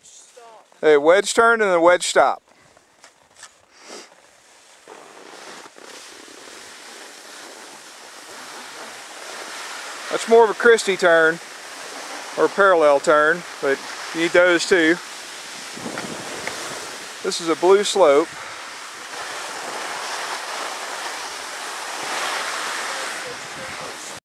stop. A wedge turn and a wedge stop. That's more of a Christie turn, or a parallel turn, but you need those too. This is a blue slope.